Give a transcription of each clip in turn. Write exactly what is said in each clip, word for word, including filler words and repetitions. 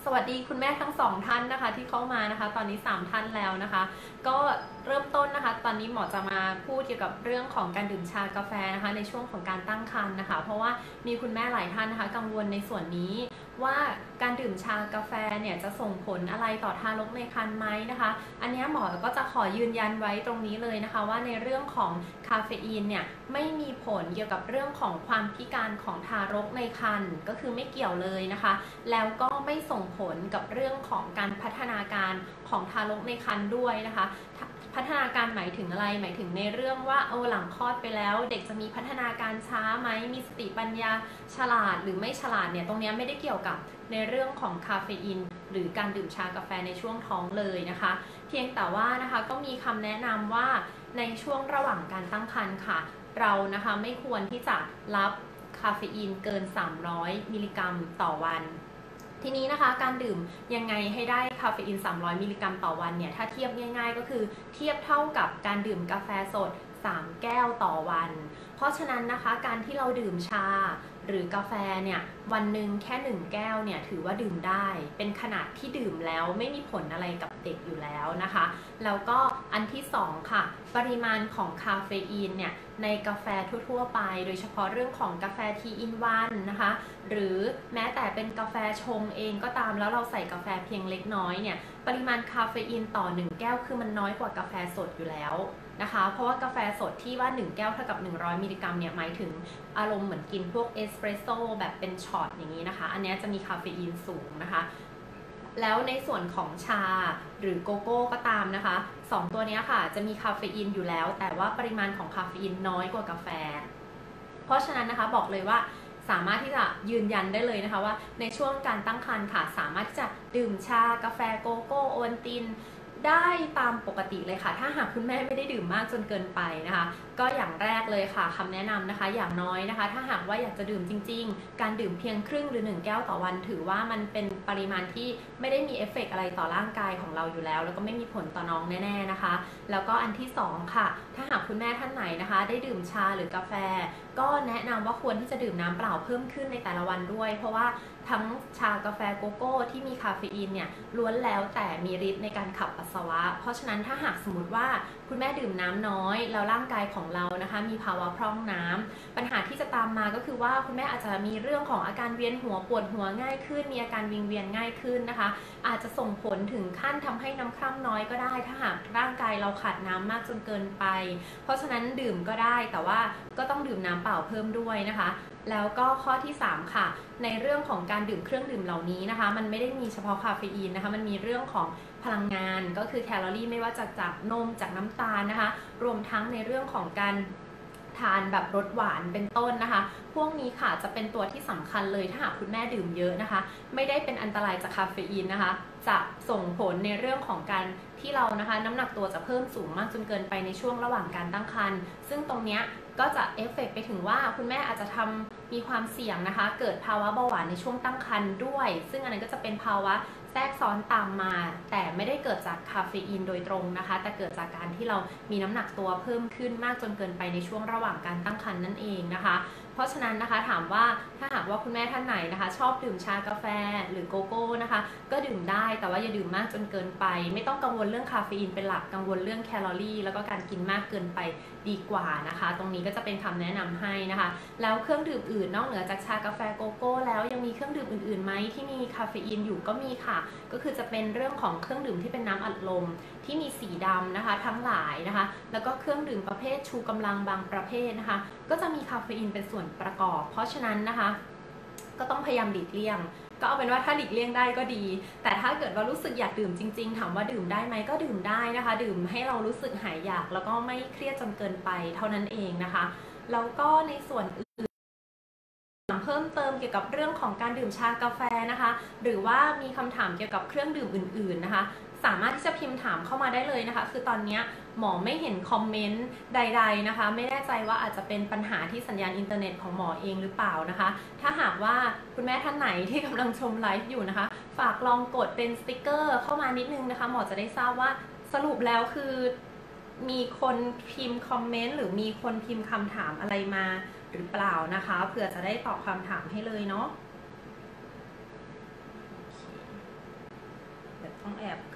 วัสดีคุณแม่ทั้งสองท่านนะคะที่เข้ามานะคะตอนนี้สามท่านแล้วนะคะก็เริ่มต้นนะคะตอนนี้หมอจะมาพูดเกี่ยวกับเรื่องของการดื่มชากาแฟนะคะในช่วงของการตั้งครรภ์นะคะเพราะว่ามีคุณแม่หลายท่านนะคะกังวลในส่วนนี้ว่าการดื่มชากาแฟเนี่ยจะส่งผลอะไรต่อทารกในครรภ์ไหมนะคะอันนี้หมอก็จะขอยืนยันไว้ตรงนี้เลยนะคะว่าในเรื่องของคาเฟอีนเนี่ยไม่มีผลเกี่ยวกับเรื่องของความพิการของทารกในครรภ์ก็คือไม่เกี่ยวเลยนะคะแล้วก็ไม่ส่งผลกับเรื่องของการพัฒนาการของทารกในครรภ์ด้วยนะคะพัฒนาการหมายถึงอะไรหมายถึงในเรื่องว่าเอาหลังคลอดไปแล้วเด็กจะมีพัฒนาการช้าไหมมีสติปัญญาฉลาดหรือไม่ฉลาดเนี่ยตรงนี้ไม่ได้เกี่ยวกับในเรื่องของคาเฟอีนหรือการดื่มชากาแฟในช่วงท้องเลยนะคะเพียงแต่ว่านะคะก็มีคำแนะนำว่าในช่วงระหว่างการตั้งครรภ์ค่ะเรานะคะไม่ควรที่จะรับคาเฟอีนเกินสามร้อยมิลลิกรัมต่อวันทีนี้นะคะการดื่มยังไงให้ได้คาเฟอีนสามร้อยมิลลิกรัมต่อวันเนี่ยถ้าเทียบง่ายๆก็คือเทียบเท่ากับการดื่มกาแฟสดสามแก้วต่อวันเพราะฉะนั้นนะคะการที่เราดื่มชาหรือกาแฟเนี่ยวันหนึ่งแค่หนึ่งแก้วเนี่ยถือว่าดื่มได้เป็นขนาดที่ดื่มแล้วไม่มีผลอะไรกับเด็กอยู่แล้วนะคะแล้วก็อันที่สองค่ะปริมาณของคาเฟอีนเนี่ยในกาแฟทั่วๆไปโดยเฉพาะเรื่องของกาแฟทีอินวันนะคะหรือแม้แต่เป็นกาแฟชงเองก็ตามแล้วเราใส่กาแฟเพียงเล็กน้อยเนี่ยปริมาณคาเฟอีนต่อหนึ่งแก้วคือมันน้อยกว่ากาแฟสดอยู่แล้วนะคะเพราะว่ากาแฟสดที่ว่าหนึ่งแก้วเท่ากับหนึ่งร้อยมิลลิกรัมเนี่ยหมายถึงอารมณ์เหมือนกินพวกเอสเปรสโซ่แบบเป็นช็อตอย่างนี้นะคะอันนี้จะมีคาเฟอีนสูงนะคะแล้วในส่วนของชาหรือโกโก้ก็ตามนะคะสองตัวนี้ค่ะจะมีคาเฟอีนอยู่แล้วแต่ว่าปริมาณของคาเฟอีนน้อยกว่ากาแฟเพราะฉะนั้นนะคะบอกเลยว่าสามารถที่จะยืนยันได้เลยนะคะว่าในช่วงการตั้งครรภ์ค่ะสามารถที่จะดื่มชากาแฟโกโก้โอวัลตินได้ตามปกติเลยค่ะถ้าหากคุณแม่ไม่ได้ดื่มมากจนเกินไปนะคะก็อย่างแรกเลยค่ะคำแนะนำนะคะอย่างน้อยนะคะถ้าหากว่าอยากจะดื่มจริงๆการดื่มเพียงครึ่งหรือหนึ่งแก้วต่อวันถือว่ามันเป็นปริมาณที่ไม่ได้มีเอฟเฟกต์อะไรต่อร่างกายของเราอยู่แล้วแล้วก็ไม่มีผลต่อน้องแน่ๆนะคะแล้วก็อันที่สองค่ะถ้าหากคุณแม่ท่านไหนนะคะได้ดื่มชาหรือกาแฟก็แนะนำว่าควรที่จะดื่มน้ำเปล่าเพิ่มขึ้นในแต่ละวันด้วยเพราะว่าทั้งชากาแฟโกโก้ที่มีคาเฟอีนเนี่ยล้วนแล้วแต่มีฤทธิ์ในการขับปัสสาวะเพราะฉะนั้นถ้าหากสมมติว่าคุณแม่ดื่มน้ำน้อยแล้วร่างกายของเรานะคะมีภาวะพร่องน้ำปัญหาที่จะตามมาก็คือว่าคุณแม่อาจจะมีเรื่องของอาการเวียนหัวปวดหัวง่ายขึ้นมีอาการวิงเวียนง่ายขึ้นนะคะอาจจะส่งผลถึงขั้นทำให้น้ำคร่ำน้อยก็ได้ถ้าหากร่างกายเราขาดน้ำมากจนเกินไปเพราะฉะนั้นดื่มก็ได้แต่ว่าก็ต้องดื่มน้ำเปล่าเพิ่มด้วยนะคะแล้วก็ข้อที่สามค่ะในเรื่องของการดื่มเครื่องดื่มเหล่านี้นะคะมันไม่ได้มีเฉพาะคาเฟอีนนะคะมันมีเรื่องของพลังงานก็คือแคลอรี่ไม่ว่าจะจากนมจากน้ำตาลนะคะรวมทั้งในเรื่องของการทานแบบรสหวานเป็นต้นนะคะพวกนี้ค่ะจะเป็นตัวที่สำคัญเลยถ้าหากคุณแม่ดื่มเยอะนะคะไม่ได้เป็นอันตรายจากคาเฟอีนนะคะจะส่งผลในเรื่องของการที่เรานะคะน้ำหนักตัวจะเพิ่มสูงมากจนเกินไปในช่วงระหว่างการตั้งครรภ์ซึ่งตรงนี้ก็จะเอฟเฟกต์ไปถึงว่าคุณแม่อาจจะทำมีความเสี่ยงนะคะเกิดภาวะเบาหวานในช่วงตั้งครรภ์ด้วยซึ่งอันนั้นก็จะเป็นภาวะแทรกซ้อนตามมาแต่ไม่ได้เกิดจากคาเฟอีนโดยตรงนะคะแต่เกิดจากการที่เรามีน้ำหนักตัวเพิ่มขึ้นมากจนเกินไปในช่วงระหว่างการตั้งครรภ์นั่นเองนะคะเพราะฉะนั้นนะคะถามว่าถ้าหากว่าคุณแม่ท่านไหนนะคะชอบดื่มชากาแฟหรือโกโก้นะคะก็ดื่มได้แต่ว่าอย่าดื่มมากจนเกินไปไม่ต้องกังวลเรื่องคาเฟอีนเป็นหลักกังวลเรื่องแคลอรี่แล้วก็การกินมากเกินไปดีกว่านะคะตรงนี้ก็จะเป็นคำแนะนำให้นะคะแล้วเครื่องดื่มอื่นนอกเหนือจากชากาแฟโกโก้แล้วยังมีเครื่องดื่มอื่นๆไหมที่มีคาเฟอีนอยู่ก็มีค่ะก็คือจะเป็นเรื่องของเครื่องดื่มที่เป็นน้ำอัดลมที่มีสีดำนะคะทั้งหลายนะคะแล้วก็เครื่องดื่มประเภทชูกำลังบางประเภทนะคะก็จะมีคาเฟอีนเป็นส่วนประกอบเพราะฉะนั้นนะคะก็ต้องพยายามหลีกเลี่ยงก็เอาเป็นว่าถ้าหลีกเลี่ยงได้ก็ดีแต่ถ้าเกิดว่ารู้สึกอยากดื่มจริงๆถามว่าดื่มได้ไหมก็ดื่มได้นะคะดื่มให้เรารู้สึกหายอยากแล้วก็ไม่เครียดจนเกินไปเท่านั้นเองนะคะแล้วก็ในส่วนอื่นเพิ่มเติมเกี่ยวกับเรื่องของการดื่มชากาแฟนะคะหรือว่ามีคำถามเกี่ยวกับเครื่องดื่มอื่นๆนะคะสามารถที่จะพิมพ์ถามเข้ามาได้เลยนะคะคือตอนนี้หมอไม่เห็นคอมเมนต์ใดๆนะคะไม่แน่ใจว่าอาจจะเป็นปัญหาที่สัญญาณอินเทอร์เน็ตของหมอเองหรือเปล่านะคะถ้าหากว่าคุณแม่ท่านไหนที่กำลังชมไลฟ์อยู่นะคะฝากลองกดเป็นสติกเกอร์เข้ามานิดนึงนะคะหมอจะได้ทราบว่าสรุปแล้วคือมีคนพิมพ์คอมเมนต์หรือมีคนพิมพ์คำถามอะไรมาหรือเปล่านะคะเผื่อจะได้ตอบคำถามให้เลยเนาะ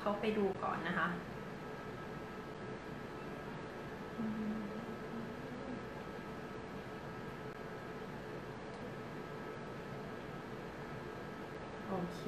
เข้าไปดูก่อนนะคะโอเค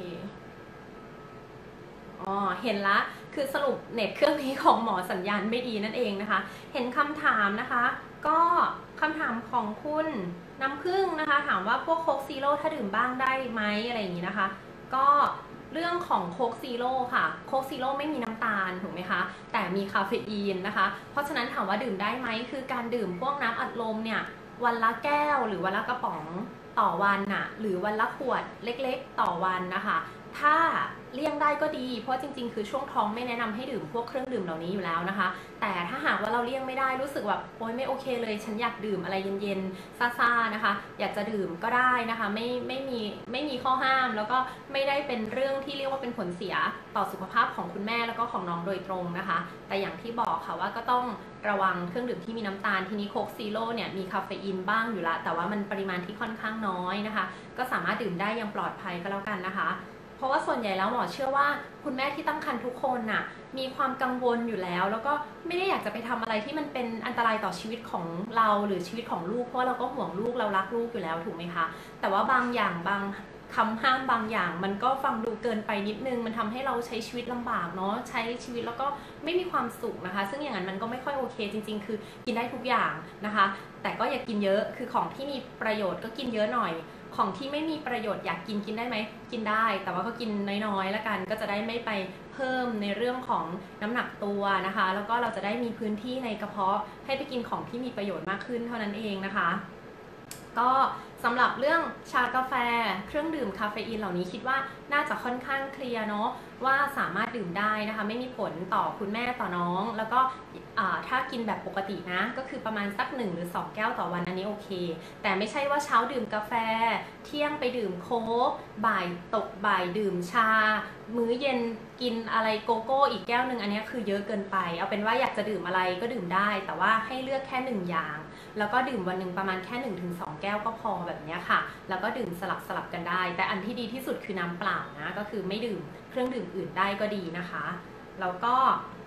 อ๋อเห็นละคือสรุปเน็ตเครื่องนี้ของหมอสัญญาณไม่ดีนั่นเองนะคะเห็นคำถามนะคะก็คำถามของคุณน้ำผึ้งนะคะถามว่าพวกโค้กซีโร่ถ้าดื่มบ้างได้ไหมอะไรอย่างนี้นะคะก็เรื่องของโค้กซีโร่ค่ะโค้กซีโร่ไม่มีน้ำตาลถูกไหมคะแต่มีคาเฟอีนนะคะเพราะฉะนั้นถามว่าดื่มได้ไหมคือการดื่มพวกน้ำอัดลมเนี่ยวันละแก้วหรือวันละกระป๋องต่อวันน่ะหรือวันละขวดเล็กๆต่อวันนะคะถ้าเลี่ยงได้ก็ดีเพราะจริงๆคือช่วงท้องไม่แนะนำให้ดื่มพวกเครื่องดื่มเหล่านี้อยู่แล้วนะคะแต่ถ้าหากว่าเราเลี่ยงไม่ได้รู้สึกแบบโอ๊ยไม่โอเคเลยฉันอยากดื่มอะไรเย็นๆซ่าๆนะคะอยากจะดื่มก็ได้นะคะไม่ไม่มีไม่มีข้อห้ามแล้วก็ไม่ได้เป็นเรื่องที่เรียกว่าเป็นผลเสียต่อสุขภาพของคุณแม่แล้วก็ของน้องโดยตรงนะคะแต่อย่างที่บอกค่ะว่าก็ต้องระวังเครื่องดื่มที่มีน้ำตาลทีนี้โค้กซีโร่เนี่ยมีคาเฟอีนบ้างอยู่ละแต่ว่ามันปริมาณที่ค่อนข้างน้อยนะคะก็สามารถดื่มได้อย่างปลอดภัยก็แล้วกันนะคะเพราะว่าส่วนใหญ่แล้วหมอเชื่อว่าคุณแม่ที่ตั้งครรภ์ทุกคนน่ะมีความกังวลอยู่แล้วแล้วก็ไม่ได้อยากจะไปทำอะไรที่มันเป็นอันตรายต่อชีวิตของเราหรือชีวิตของลูกเพราะเราก็ห่วงลูกเรารักลูกอยู่แล้วถูกไหมคะแต่ว่าบางอย่างบางคำห้ามบางอย่างมันก็ฟังดูเกินไปนิดนึงมันทำให้เราใช้ชีวิตลำบากเนาะใช้ชีวิตแล้วก็ไม่มีความสุขนะคะซึ่งอย่างนั้นมันก็ไม่ค่อยโอเคจริงๆคือกินได้ทุกอย่างนะคะแต่ก็อย่ากินเยอะคือของที่มีประโยชน์ก็กินเยอะหน่อยของที่ไม่มีประโยชน์อยากกินกินได้ไหมกินได้แต่ว่าก็กินน้อยๆแล้วกันก็จะได้ไม่ไปเพิ่มในเรื่องของน้ำหนักตัวนะคะแล้วก็เราจะได้มีพื้นที่ในกระเพาะให้ไปกินของที่มีประโยชน์มากขึ้นเท่านั้นเองนะคะก็สำหรับเรื่องชากาแฟเครื่องดื่มคาเฟอีนเหล่านี้คิดว่าน่าจะค่อนข้างเคลียร์เนาะว่าสามารถดื่มได้นะคะไม่มีผลต่อคุณแม่ต่อน้องแล้วก็ถ้ากินแบบปกตินะก็คือประมาณสักหนึ่งหรือสองแก้วต่อวันอันนี้โอเคแต่ไม่ใช่ว่าเช้าดื่มกาแฟเที่ยงไปดื่มโค้กบ่ายตกบ่ายดื่มชามื้อเย็นกินอะไรโกโก้อีกแก้วหนึ่งอันนี้คือเยอะเกินไปเอาเป็นว่าอยากจะดื่มอะไรก็ดื่มได้แต่ว่าให้เลือกแค่หนึ่งอย่างแล้วก็ดื่มวันหนึ่งประมาณแค่ หนึ่งถึงสอง แก้วก็พอแบบนี้ค่ะแล้วก็ดื่มสลับสลับกันได้แต่อันที่ดีที่สุดคือน้ำเปล่านะก็คือไม่ดื่มเครื่องดื่มอื่นได้ก็ดีนะคะแล้วก็